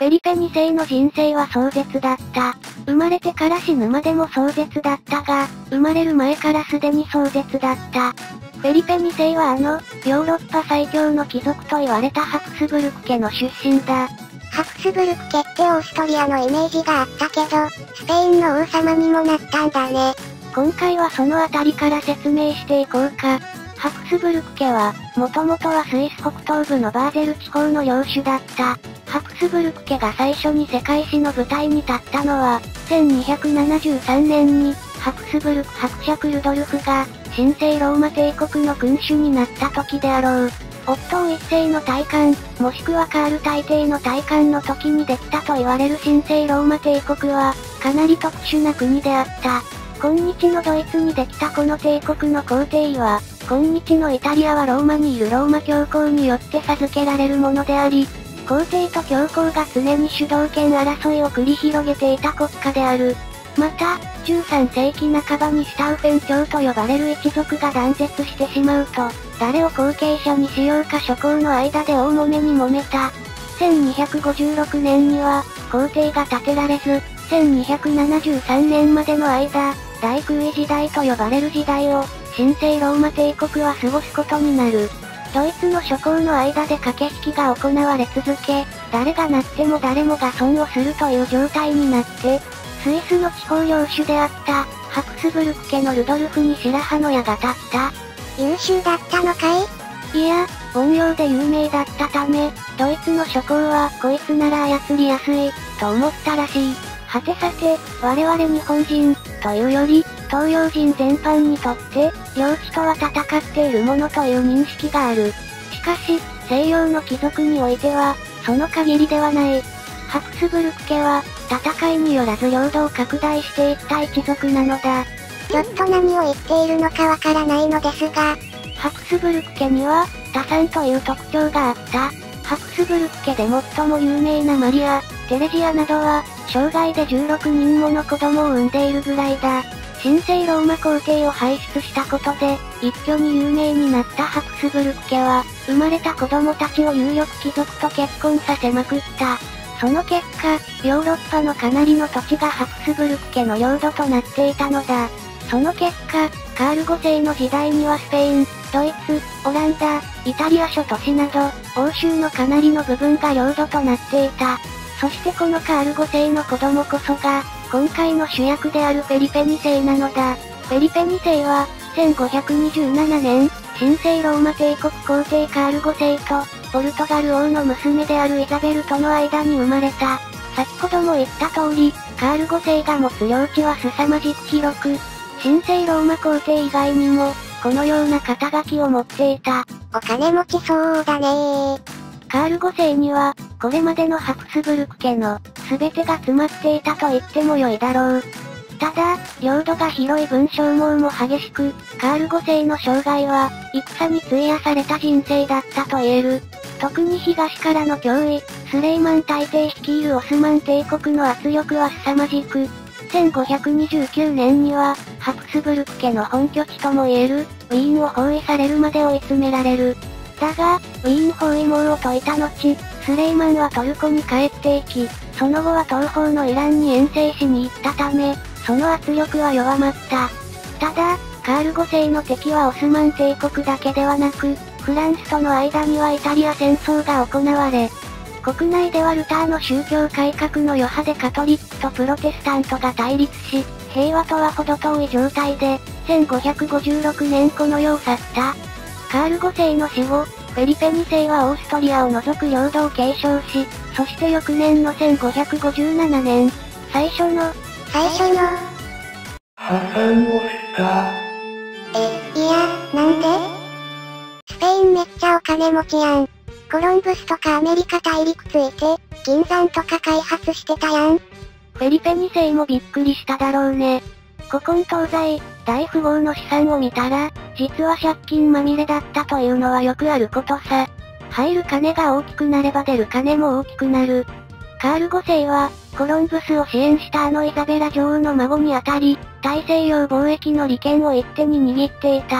フェリペ2世の人生は壮絶だった。生まれてから死ぬまでも壮絶だったが、生まれる前からすでに壮絶だった。フェリペ2世はヨーロッパ最強の貴族と言われたハプスブルク家の出身だ。 ハプスブルク家ってオーストリアのイメージがあったけど、スペインの王様にもなったんだね。 今回はそのあたりから説明していこうか。ハプスブルク家は、もともとはスイス北東部のバーゼル地方の領主だった。ハプスブルク家が最初に世界史の舞台に立ったのは、1273年に、ハプスブルク伯爵ルドルフが、神聖ローマ帝国の君主になった時であろう。オットー一世の戴冠、もしくはカール大帝の戴冠の時にできたと言われる神聖ローマ帝国は、かなり特殊な国であった。今日のドイツにできたこの帝国の皇帝位は、今日のイタリアはローマにいるローマ教皇によって授けられるものであり、皇帝と教皇が常に主導権争いを繰り広げていた国家である。また、13世紀半ばにシュタウフェン朝と呼ばれる一族が断絶してしまうと、誰を後継者にしようか諸侯の間で大揉めに揉めた。1256年には、皇帝が建てられず、1273年までの間、大空位時代と呼ばれる時代を、神聖ローマ帝国は過ごすことになる。ドイツの諸侯の間で駆け引きが行われ続け、誰がなっても誰もが損をするという状態になって、スイスの地方領主であった、ハプスブルク家のルドルフに白羽の矢が立った。 優秀だったのかい？ いや、凡庸で有名だったため、ドイツの諸侯はこいつなら操りやすい、と思ったらしい。はてさて、我々日本人、というより、東洋人全般にとって、領地とは戦っているものという認識がある。しかし、西洋の貴族においては、その限りではない。ハプスブルク家は、戦いによらず領土を拡大していった一族なのだ。 ちょっと何を言っているのかわからないのですが、 ハプスブルク家には、多産という特徴があった。ハプスブルク家で最も有名なマリア、テレジアなどは、生涯で16人もの子供を産んでいるぐらいだ。神聖ローマ皇帝を輩出したことで、一挙に有名になったハプスブルク家は、生まれた子供たちを有力貴族と結婚させまくった。その結果、ヨーロッパのかなりの土地がハプスブルク家の領土となっていたのだ。その結果、カール5世の時代にはスペイン、ドイツ、オランダ、イタリア諸都市など、欧州のかなりの部分が領土となっていた。そしてこのカール5世の子供こそが、今回の主役であるフェリペ2世なのだ。フェリペ2世は、1527年、神聖ローマ帝国皇帝カール5世と、ポルトガル王の娘であるイザベルとの間に生まれた。先ほども言った通り、カール5世が持つ領地は凄まじく広く、神聖ローマ皇帝以外にも、このような肩書きを持っていた。 お金持ちそうだねー。 カール5世には、これまでのハプスブルク家の、全てが詰まっていたと言っても良いだろう。ただ、領土が広い分消耗も激しく、カール5世の生涯は、戦に費やされた人生だったと言える。特に東からの脅威、スレイマン大帝率いるオスマン帝国の圧力は凄まじく、1529年には、ハプスブルク家の本拠地とも言える、ウィーンを包囲されるまで追い詰められる。だが、ウィーン包囲網を解いた後、スレイマンはトルコに帰っていき、その後は東方のイランに遠征しに行ったため、その圧力は弱まった。ただ、カール5世の敵はオスマン帝国だけではなく、フランスとの間にはイタリア戦争が行われ、国内ではルターの宗教改革の余波でカトリックとプロテスタントが対立し、平和とは程遠い状態で、1556年この世を去った。カール5世の死後、フェリペ2世はオーストリアを除く領土を継承し、そして翌年の1557年、最初の、 破産をした。 いや、なんで？スペインめっちゃお金持ちやん。コロンブスとかアメリカ大陸ついて、金山とか開発してたやん。 フェリペ2世もびっくりしただろうね。古今東西、大富豪の資産を見たら、実は借金まみれだったというのはよくあることさ。入る金が大きくなれば出る金も大きくなる。カール5世は、コロンブスを支援したイザベラ女王の孫にあたり、大西洋貿易の利権を一手に握っていた。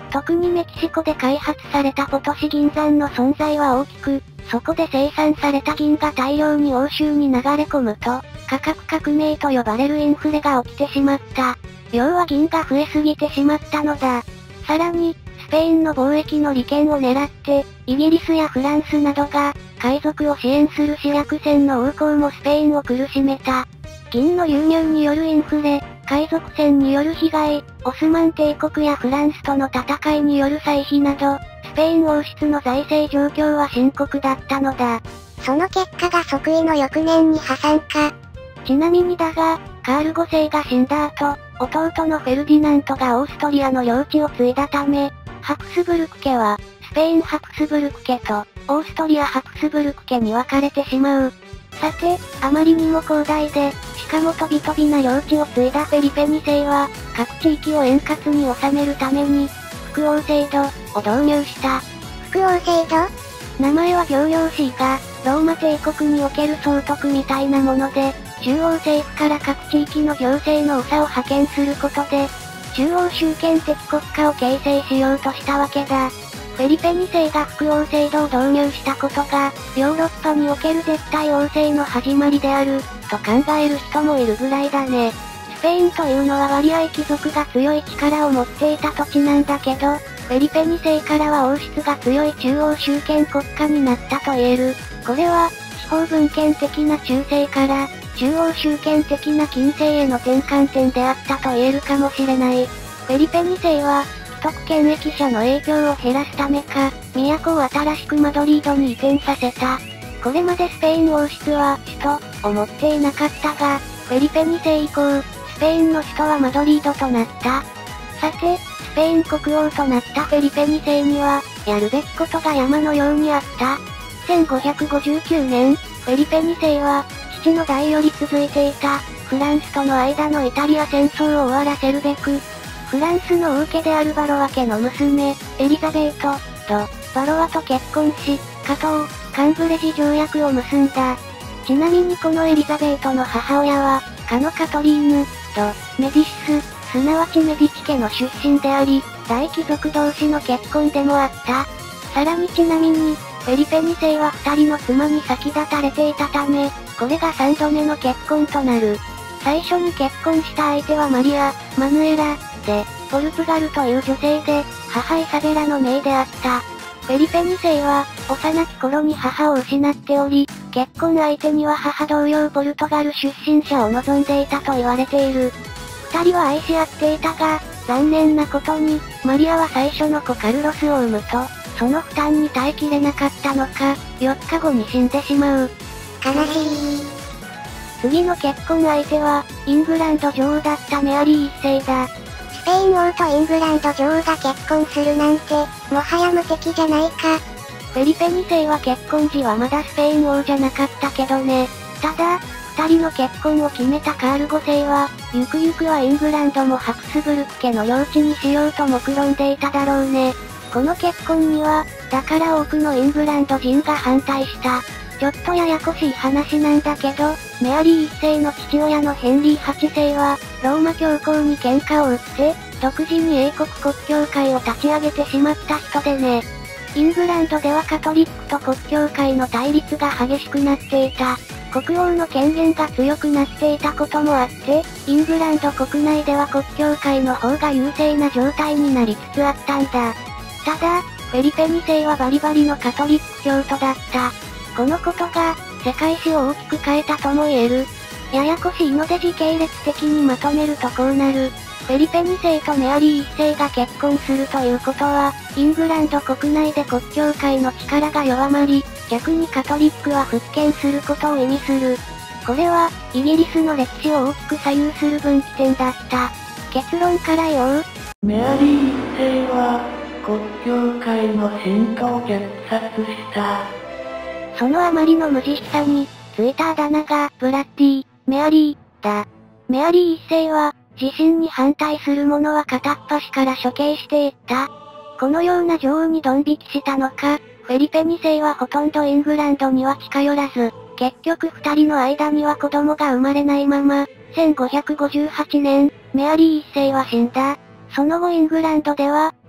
特にメキシコで開発されたポトシ銀山の存在は大きく、そこで生産された銀が大量に欧州に流れ込むと、価格革命と呼ばれるインフレが起きてしまった。要は銀が増えすぎてしまったのだ。さらに、スペインの貿易の利権を狙って、イギリスやフランスなどが、海賊を支援する私薬船の横行もスペインを苦しめた。銀の輸入によるインフレ、海賊船による被害、オスマン帝国やフランスとの戦いによる歳費など、スペイン王室の財政状況は深刻だったのだ。 その結果が即位の翌年に破産か。 ちなみにだが、カール5世が死んだ後、弟のフェルディナントがオーストリアの領地を継いだため、ハクスブルク家は、スペインハクスブルク家と、オーストリアハクスブルク家に分かれてしまう。さて、あまりにも広大で、しかも飛び飛びな領地を継いだフェリペ2世は、各地域を円滑に収めるために、副王制度を導入した。 副王制度？ 名前は行々しいが、ローマ帝国における総督みたいなもので、中央政府から各地域の行政の長を派遣することで、中央集権的国家を形成しようとしたわけだ。フェリペ2世が副王制度を導入したことが、ヨーロッパにおける絶対王政の始まりである、と考える人もいるぐらいだね。スペインというのは割合貴族が強い力を持っていた土地なんだけど、フェリペ2世からは王室が強い中央集権国家になったと言える。これは、地方分権的な中世から、中央集権的な近世への転換点であったと言えるかもしれない。フェリペ2世は、既得権益者の影響を減らすためか、都を新しくマドリードに移転させた。これまでスペイン王室は首都を持っていなかったが、フェリペ2世以降、スペインの首都はマドリードとなった。さて、スペイン国王となったフェリペ2世には、やるべきことが山のようにあった。1559年、フェリペ2世は、父の代より続いていた、フランスとの間のイタリア戦争を終わらせるべく、フランスの王家であるバロワ家の娘、エリザベート、と、バロワと結婚し、加藤、カンブレジ条約を結んだ。ちなみにこのエリザベートの母親は、かのカトリーヌ、と、メディシス、すなわちメディチ家の出身であり、大貴族同士の結婚でもあった。さらにちなみに、フェリペ2世は2人の妻に先立たれていたため、これが3度目の結婚となる。最初に結婚した相手はマリア、マヌエラ、で、ポルトガルという女性で、母イサベラの姪であった。フェリペ2世は、幼き頃に母を失っており、結婚相手には母同様ポルトガル出身者を望んでいたと言われている。二人は愛し合っていたが、残念なことに、マリアは最初の子カルロスを産むと、その負担に耐えきれなかったのか、4日後に死んでしまう。 悲しい。 次の結婚相手は、イングランド女王だったメアリー1世だ。 スペイン王とイングランド女王が結婚するなんて、もはや無敵じゃないか。 フェリペ2世は結婚時はまだスペイン王じゃなかったけどね。ただ、二人の結婚を決めたカール5世は、ゆくゆくはイングランドもハクスブルク家の領地にしようと目論んでいただろうね。この結婚には、だから多くのイングランド人が反対した。ちょっとややこしい話なんだけど、メアリー1世の父親のヘンリー8世は、ローマ教皇に喧嘩を売って、独自に英国国教会を立ち上げてしまった人でね。イングランドではカトリックと国教会の対立が激しくなっていた。国王の権限が強くなっていたこともあって、イングランド国内では国教会の方が優勢な状態になりつつあったんだ。ただ、フェリペ2世はバリバリのカトリック教徒だった。このことが、世界史を大きく変えたとも言える。ややこしいので時系列的にまとめるとこうなる。フェリペ2世とメアリー1世が結婚するということは、イングランド国内で国教会の力が弱まり、逆にカトリックは復権することを意味する。これは、イギリスの歴史を大きく左右する分岐点だった。結論から言おう。 メアリー1世は、国教会の信徒を虐殺した。 そのあまりの無慈悲さに、ついたあだ名が、ブラッディ、メアリー、だ。メアリー1世は、自身に反対する者は片っ端から処刑していった。このような女王にドン引きしたのか、フェリペ2世はほとんどイングランドには近寄らず、結局二人の間には子供が生まれないまま、1558年、メアリー1世は死んだ。その後イングランドでは、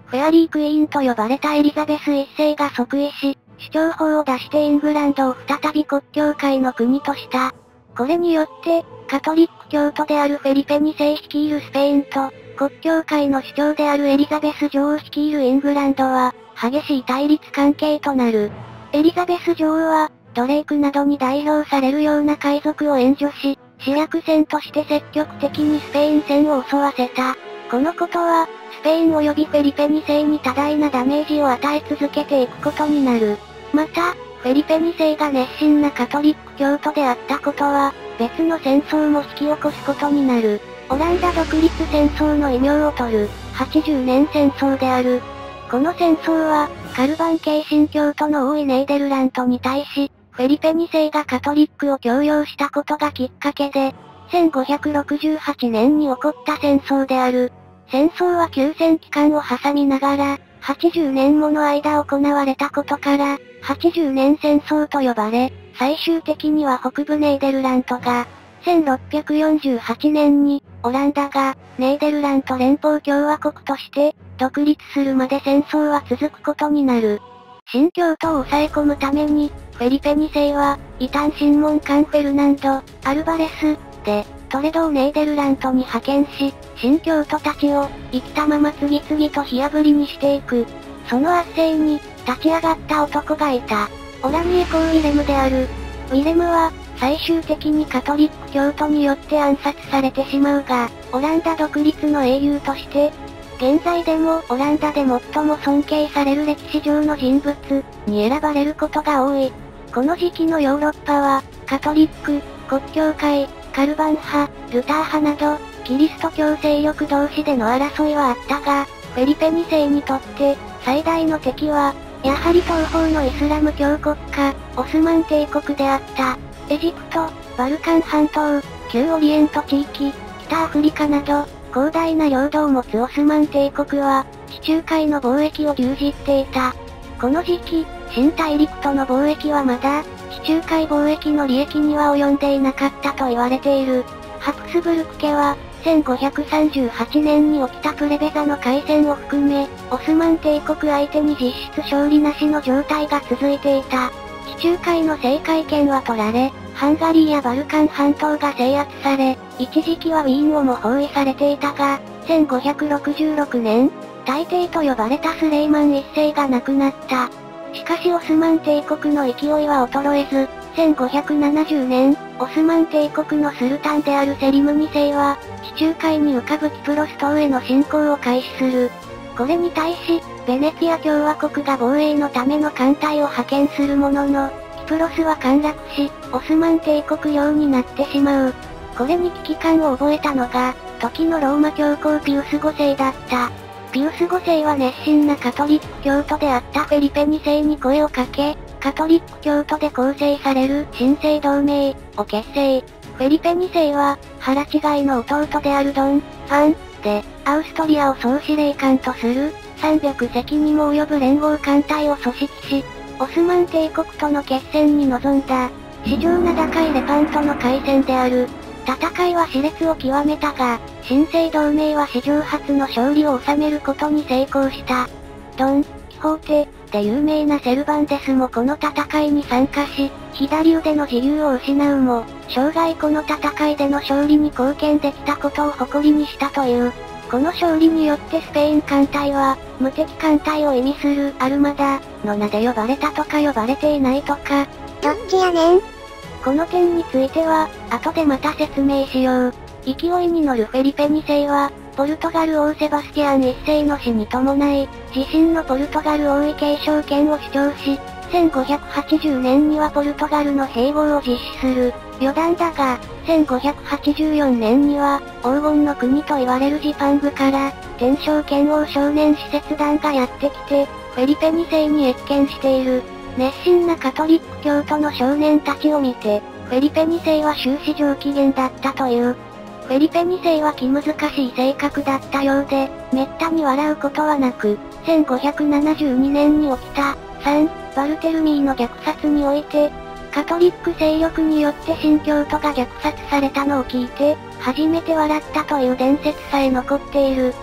フェアリークイーンと呼ばれたエリザベス一世が即位し、主張法を出してイングランドを再び国教会の国とした。これによって、カトリック教徒であるフェリペ2世率いるスペインと、国教会の主張であるエリザベス女王率いるイングランドは、激しい対立関係となる。エリザベス女王は、ドレイクなどに代表されるような海賊を援助し、主役船として積極的にスペイン船を襲わせた。このことは、スペイン及びフェリペ2世に多大なダメージを与え続けていくことになる。また、フェリペ2世が熱心なカトリック教徒であったことは、別の戦争も引き起こすことになる。オランダ独立戦争の異名を取る、80年戦争である。この戦争は、カルバン系新教徒の多いネーデルラントに対し、フェリペ2世がカトリックを強要したことがきっかけで、1568年に起こった戦争である。戦争は休戦期間を挟みながら、80年もの間行われたことから、80年戦争と呼ばれ、最終的には北部ネーデルラントが、1648年に、オランダが、ネーデルラント連邦共和国として、独立するまで戦争は続くことになる。新教徒を抑え込むために、フェリペ2世は、異端審問官フェルナンド・アルバレス、で、トレドをネーデルラントに派遣し、新教徒たちを、生きたまま次々と火炙りにしていく。その圧政に、立ち上がった男がいた。オラニエ公ウィレムである。ウィレムは、最終的にカトリック教徒によって暗殺されてしまうが、オランダ独立の英雄として、現在でもオランダで最も尊敬される歴史上の人物に選ばれることが多い。この時期のヨーロッパは、カトリック、国教会、カルバン派、ルター派など、キリスト教勢力同士での争いはあったが、フェリペ2世にとって、最大の敵は、やはり東方のイスラム教国家、オスマン帝国であった。エジプト、バルカン半島、旧オリエント地域、北アフリカなど、広大な領土を持つオスマン帝国は、地中海の貿易を牛耳っていた。この時期、新大陸との貿易はまだ、地中海貿易の利益には及んでいなかったと言われている。ハプスブルク家は、1538年に起きたプレベザの海戦を含め、オスマン帝国相手に実質勝利なしの状態が続いていた。地中海の制海権は取られ、ハンガリーやバルカン半島が制圧され、一時期はウィーンをも包囲されていたが、1566年、大帝と呼ばれたスレイマン一世が亡くなった。しかしオスマン帝国の勢いは衰えず、1570年、オスマン帝国のスルタンであるセリム2世は、地中海に浮かぶキプロス島への侵攻を開始する。これに対し、ベネツィア共和国が防衛のための艦隊を派遣するものの、キプロスは陥落し、オスマン帝国領になってしまう。これに危機感を覚えたのが、時のローマ教皇ピウス5世だった。ピウス5世は熱心なカトリック教徒であったフェリペ2世に声をかけ、カトリック教徒で構成される新聖同盟を結成。フェリペ2世は、腹違いの弟であるドン・ファンで、アウストリアを総司令官とする300隻にも及ぶ連合艦隊を組織し、オスマン帝国との決戦に臨んだ。史上名高いレパントの海戦である。戦いは熾烈を極めたが、新聖同盟は史上初の勝利を収めることに成功した。ドン・キホーテで有名なセルバンテスもこの戦いに参加し、左腕の自由を失うも、生涯この戦いでの勝利に貢献できたことを誇りにしたという。この勝利によってスペイン艦隊は、無敵艦隊を意味するアルマダの名で呼ばれたとか呼ばれていないとか。 どっちやねん。 この点については、後でまた説明しよう。勢いに乗るフェリペ2世は、ポルトガル王セバスティアン1世の死に伴い、自身のポルトガル王位継承権を主張し、1580年にはポルトガルの併合を実施する。余談だが、1584年には、黄金の国と言われるジパングから、天正剣王少年使節団がやってきて、フェリペ2世に謁見している。熱心なカトリック教徒の少年たちを見て、フェリペ2世は終始上機嫌だったという。フェリペ2世は気難しい性格だったようで、めったに笑うことはなく、1572年に起きた、バルテルミーの虐殺において、カトリック勢力によって新教徒が虐殺されたのを聞いて、初めて笑ったという伝説さえ残っている。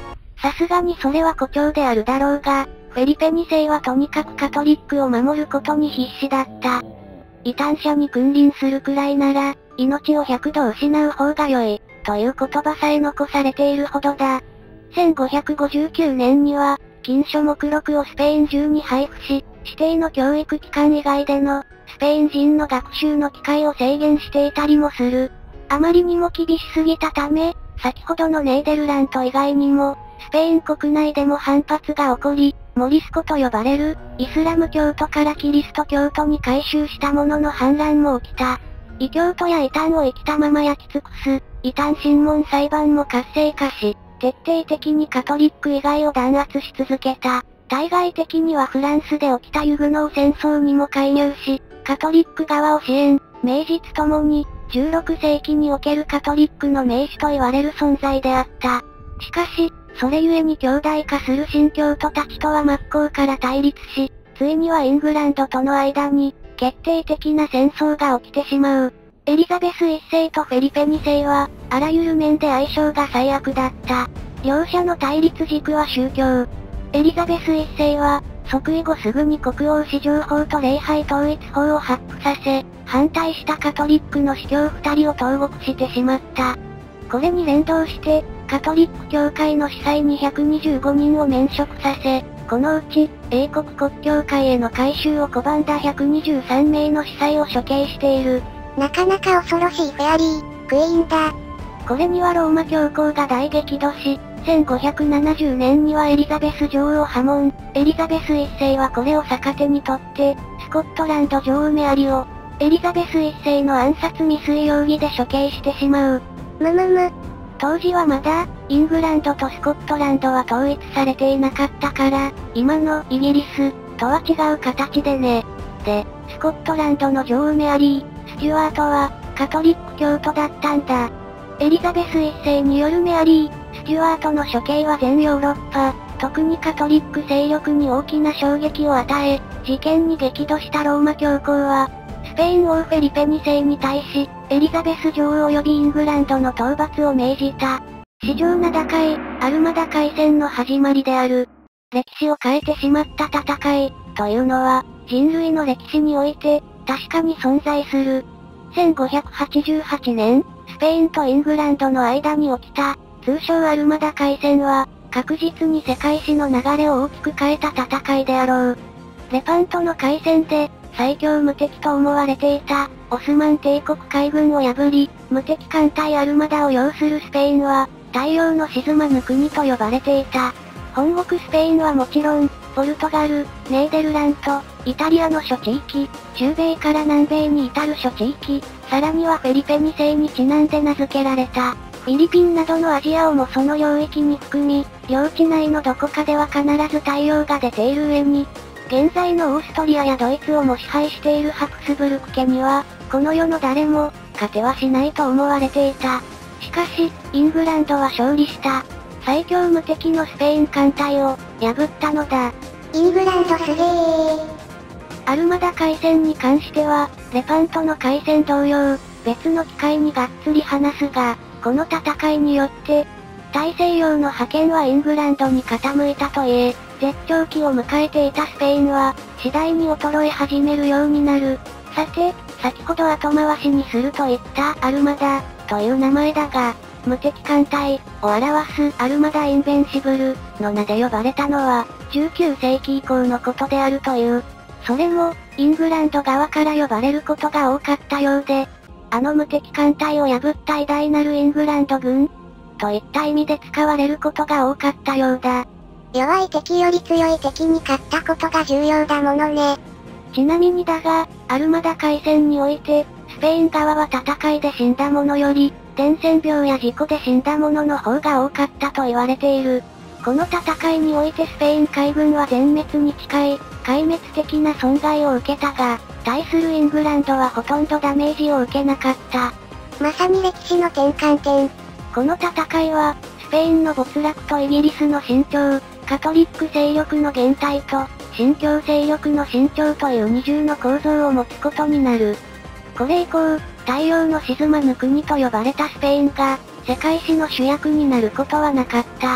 さすがにそれは誇張であるだろうが、フェリペ2世はとにかくカトリックを守ることに必死だった。異端者に君臨するくらいなら、命を100度失う方が良い、という言葉さえ残されているほどだ。1559年には、禁書目録をスペイン中に配布し、指定の教育機関以外での、スペイン人の学習の機会を制限していたりもする。あまりにも厳しすぎたため、先ほどのネーデルラント以外にも、スペイン国内でも反発が起こり、モリスコと呼ばれる、イスラム教徒からキリスト教徒に改宗した者の反乱も起きた。異教徒や異端を生きたまま焼き尽くす、異端審問裁判も活性化し、徹底的にカトリック以外を弾圧し続けた。対外的にはフランスで起きたユグノー戦争にも介入し、カトリック側を支援、名実ともに、16世紀におけるカトリックの名手と言われる存在であった。しかし、それゆえに強大化する新教徒たちとは真っ向から対立し、ついにはイングランドとの間に、決定的な戦争が起きてしまう。エリザベス1世とフェリペ2世は、あらゆる面で相性が最悪だった。両者の対立軸は宗教。エリザベス1世は、即位後すぐに国王至上法と礼拝統一法を発布させ、反対したカトリックの司教2人を投獄してしまった。これに連動して、カトリック教会の司祭225人を免職させ、このうち、英国国教会への改宗を拒んだ123名の司祭を処刑している。 なかなか恐ろしいフェアリー、クイーンだ。 これにはローマ教皇が大激怒し、1570年にはエリザベス女王を破門。エリザベス1世はこれを逆手にとって、スコットランド女王メアリを、エリザベス1世の暗殺未遂容疑で処刑してしまう。当時はまだ、イングランドとスコットランドは統一されていなかったから、今のイギリスとは違う形でね。で、スコットランドの女王メアリー、スチュワートは、カトリック教徒だったんだ。エリザベス1世によるメアリー、スチュワートの処刑は全ヨーロッパ、特にカトリック勢力に大きな衝撃を与え、事件に激怒したローマ教皇は、スペイン王フェリペ2世に対し、エリザベス女王及びイングランドの討伐を命じた。史上名高い、アルマダ海戦の始まりである。歴史を変えてしまった戦い、というのは、人類の歴史において、確かに存在する。1588年、スペインとイングランドの間に起きた、通称アルマダ海戦は、確実に世界史の流れを大きく変えた戦いであろう。レパントの海戦で、最強無敵と思われていた、オスマン帝国海軍を破り、無敵艦隊アルマダを擁するスペインは、太陽の沈まぬ国と呼ばれていた。本国スペインはもちろん、ポルトガル、ネーデルラント、イタリアの諸地域、中米から南米に至る諸地域、さらにはフェリペ2世にちなんで名付けられた。フィリピンなどのアジアをもその領域に含み、領地内のどこかでは必ず太陽が出ている上に、現在のオーストリアやドイツをも支配しているハプスブルク家には、この世の誰も、勝てはしないと思われていた。しかし、イングランドは勝利した。最強無敵のスペイン艦隊を、破ったのだ。 イングランドすげー。 アルマダ海戦に関しては、レパントの海戦同様、別の機会にがっつり話すが、この戦いによって、大西洋の覇権はイングランドに傾いたといえ、絶頂期を迎えていたスペインは、次第に衰え始めるようになる。さて、先ほど後回しにすると言ったアルマダ、という名前だが、無敵艦隊を表すアルマダ・インベンシブルの名で呼ばれたのは、19世紀以降のことであるという。それも、イングランド側から呼ばれることが多かったようで、あの無敵艦隊を破った偉大なるイングランド軍といった意味で使われることが多かったようだ。 弱い敵より強い敵に勝ったことが重要だものね。 ちなみにだが、アルマダ海戦において、スペイン側は戦いで死んだ者より、伝染病や事故で死んだ者の方が多かったと言われている。この戦いにおいてスペイン海軍は全滅に近い、壊滅的な損害を受けたが、対するイングランドはほとんどダメージを受けなかった。 まさに歴史の転換点。 この戦いは、スペインの没落とイギリスの伸長、カトリック勢力の減退と、新教勢力の伸長という二重の構造を持つことになる。これ以降、太陽の沈まぬ国と呼ばれたスペインが、世界史の主役になることはなかった。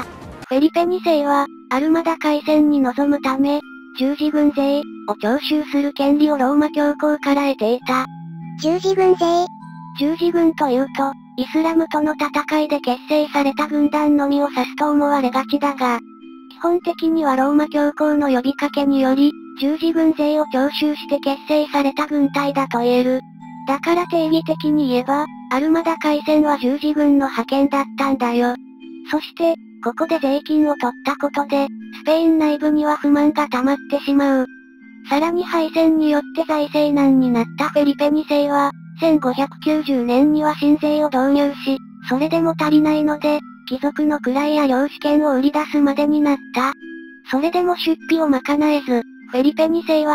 フェリペ2世は、アルマダ海戦に臨むため、十字軍勢を徴収する権利をローマ教皇から得ていた。 十字軍勢？ 十字軍というと、イスラムとの戦いで結成された軍団のみを指すと思われがちだが、基本的にはローマ教皇の呼びかけにより、十字軍勢を徴収して結成された軍隊だと言える。だから定義的に言えば、アルマダ海戦は十字軍の派遣だったんだよ。そして、ここで税金を取ったことで、スペイン内部には不満が溜まってしまう。さらに敗戦によって財政難になったフェリペ2世は、1590年には新税を導入し、それでも足りないので、貴族の位や領主権を売り出すまでになった。それでも出費を賄えず、フェリペ2世は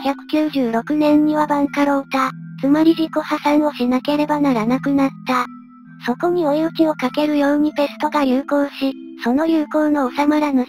1596年にはバンカロータ、つまり自己破産をしなければならなくなった。そこに追い打ちをかけるようにペストが流行し、その流行の収まらぬ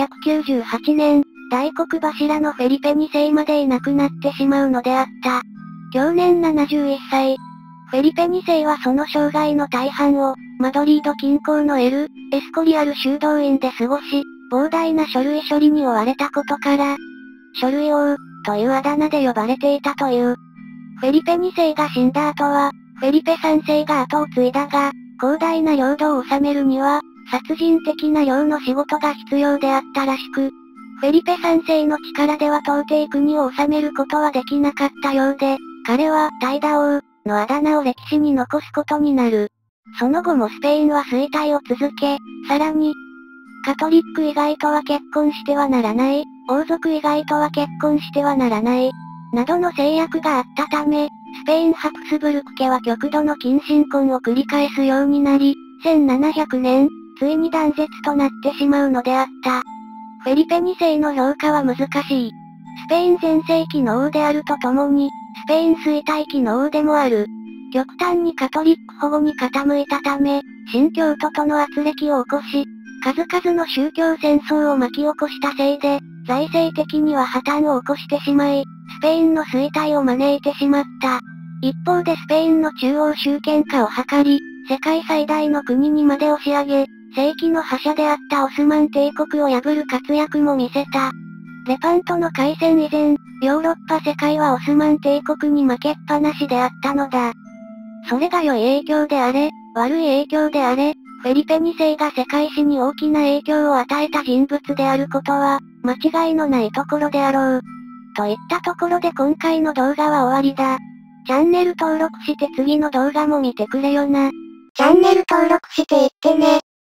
1598年、大黒柱のフェリペ2世までいなくなってしまうのであった。享年71歳。フェリペ2世はその生涯の大半を、マドリード近郊のエスコリアル修道院で過ごし、膨大な書類処理に追われたことから、書類王、というあだ名で呼ばれていたという。フェリペ2世が死んだ後は、フェリペ3世が後を継いだが、広大な領土を治めるには、殺人的な量の仕事が必要であったらしく、フェリペ3世の力では到底国を治めることはできなかったようで、彼は、怠惰王、のあだ名を歴史に残すことになる。その後もスペインは衰退を続け、さらに、カトリック以外とは結婚してはならない、王族以外とは結婚してはならない、などの制約があったため、スペインハプスブルク家は極度の近親婚を繰り返すようになり、1700年、ついに断絶となってしまうのであった。フェリペ2世の評価は難しい。スペイン全盛期の王であるとともに、スペイン衰退期の王でもある。極端にカトリック保護に傾いたため、新教徒との圧力を起こし、数々の宗教戦争を巻き起こしたせいで、財政的には破綻を起こしてしまい、スペインの衰退を招いてしまった。一方でスペインの中央集権化を図り、世界最大の国にまで押し上げ、世紀の覇者であったオスマン帝国を破る活躍も見せた。レパントの海戦以前、ヨーロッパ世界はオスマン帝国に負けっぱなしであったのだ。それが良い影響であれ、悪い影響であれ、フェリペ2世が世界史に大きな影響を与えた人物であることは、間違いのないところであろう。といったところで今回の動画は終わりだ。チャンネル登録して次の動画も見てくれよな。 チャンネル登録していってね。